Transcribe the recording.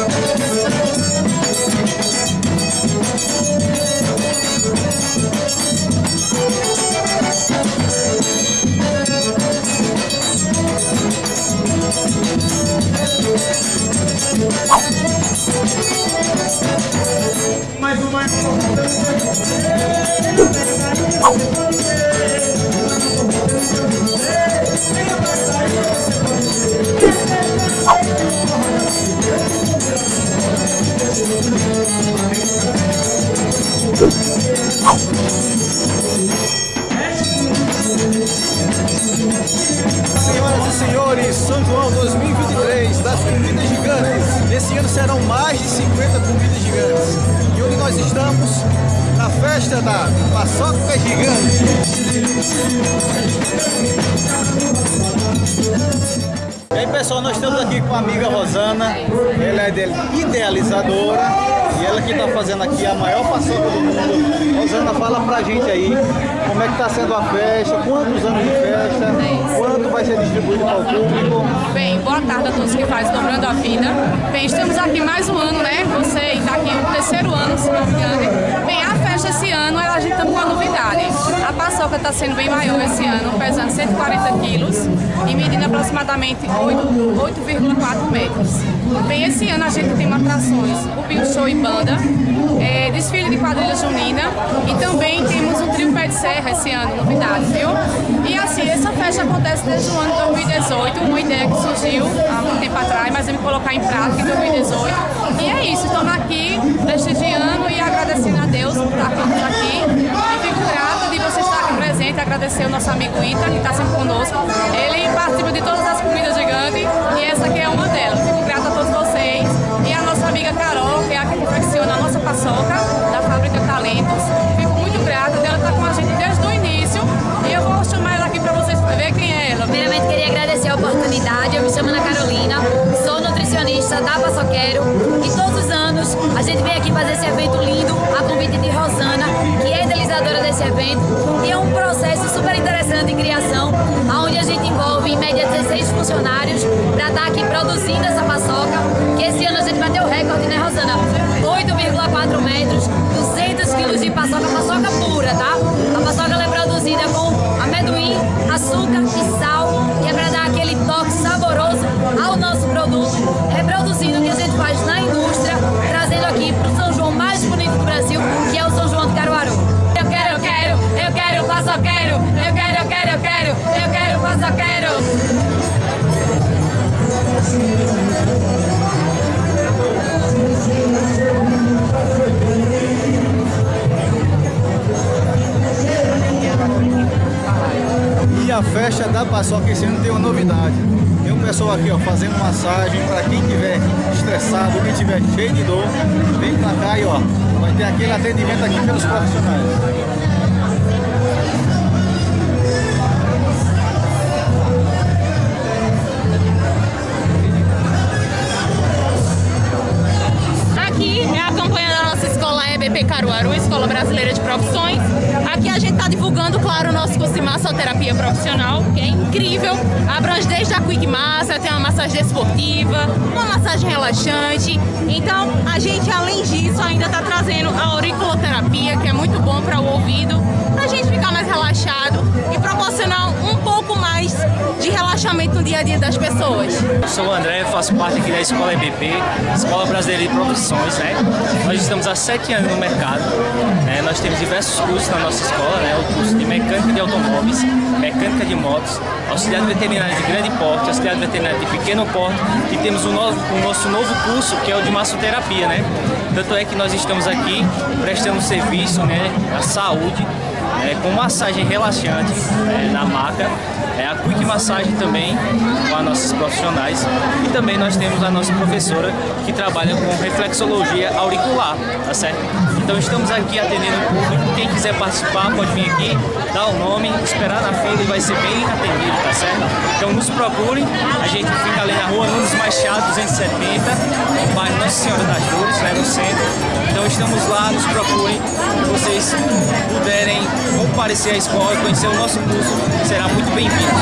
Mais uma Senhoras e senhores, São João 2023 das comidas gigantes. Esse ano serão mais de 50 comidas gigantes. E onde nós estamos? Na festa da Paçoca Gigante. E aí pessoal, nós estamos aqui com a amiga Rosana. Ela é idealizadora e ela que está fazendo aqui a maior paçoca do mundo. Rosana, fala pra gente aí como é que está sendo a festa, quantos anos de festa, quanto vai ser distribuído para o público. Bem, boa tarde a todos que fazem Dobrando a Vida. Bem, estamos aqui mais um ano, né? Você está aqui o terceiro ano, se não me engano. Bem, a festa esse ano, a gente está com uma novidade. A paçoca está sendo bem maior esse ano, pesando 140 quilos e medindo aproximadamente 8,4 metros. Bem, esse ano a gente tem atrações, o Bio Show e Banda, desfile de quadrilha junina e também temos um trio pé de serra esse ano, novidade, viu? E assim, essa festa acontece desde o ano 2018, uma ideia que surgiu há muito tempo atrás, mas eu me colocar em prática em 2018. E é isso, estamos aqui prestigiando e agradecendo a Deus por estarmos aqui. E fico grata de você estar aqui presente, agradecer o nosso amigo Ita, que está sempre conosco. Ele participa de todas as comidas gigantes e essa aqui é uma delas. Fico grata a todos vocês. E a nossa amiga Carol, que é a que confecciona a nossa paçoca da Fábrica Talentos. Fico muito grata dela estar com a gente desde o início e eu vou chamar ela aqui para vocês ver quem é ela. Primeiramente queria agradecer a oportunidade. Eu me chamo Ana Carolina, sou nutricionista da Paçoquero e todos os anos a gente vem aqui fazer esse evento lindo a convite de Rosana, que é idealizadora desse evento, e é um processo super interessante de criação, onde a gente envolve em média 16 funcionários para estar aqui produzindo essa paçoca, que esse ano a gente bateu o recorde, né, Rosana? 8,4 metros, 200 quilos de paçoca pura, tá? A paçoca ela é produzida com amendoim, açúcar e sal, que é para dar aquele toque saboroso ao nosso produto, reproduzindo o que a gente faz na indústria, trazendo aqui para o São João mais bonito do Brasil, que é o São João de Caruaru. Eu quero paçoqueiro, eu quero paçoqueiro. E a festa da paçoca esse ano tem uma novidade. Tem um pessoal aqui ó, fazendo massagem para quem estiver estressado, quem estiver cheio de dor, vem pra cá e ó, vai ter aquele atendimento aqui pelos profissionais. Aqui é a campanha da nossa escola EBP Caruaru, Escola Brasileira de Profissões. Aqui a gente está divulgando, claro, o nosso curso de massoterapia profissional, que é incrível. Abrange desde a quick massa, tem uma massagem desportiva, uma massagem relaxante. Então, a gente, além disso, ainda está trazendo a auriculoterapia, que é muito bom para o ouvido, para a gente ficar mais relaxado e proporcionar um pouco mais de relaxamento no dia a dia das pessoas. Eu sou o André, faço parte aqui da Escola EBP, Escola Brasileira de Profissões, né? Nós estamos há 7 anos no mercado, né? Nós temos diversos cursos na nossa escola, né? O curso de mecânica de automóveis, mecânica de motos, auxiliar veterinário de grande porte, auxiliar veterinário de pequeno porte, e temos o nosso novo curso, que é o de massoterapia, né? Tanto é que nós estamos aqui prestando serviço, né, à saúde, com massagem relaxante na maca, a quick massagem também com as nossas profissionais, e também nós temos a nossa professora que trabalha com reflexologia auricular, tá certo? Então estamos aqui atendendo o público. Quem quiser participar pode vir aqui, dar o nome, esperar na fila e vai ser bem atendido, tá certo? Então nos procurem, a gente fica ali na rua Nunes Machado 270, no bairro Nossa Senhora das Dores, né, no centro. Então estamos lá, nos procurem. Se vocês puderem comparecer à escola e conhecer o nosso curso, será muito bem-vindo.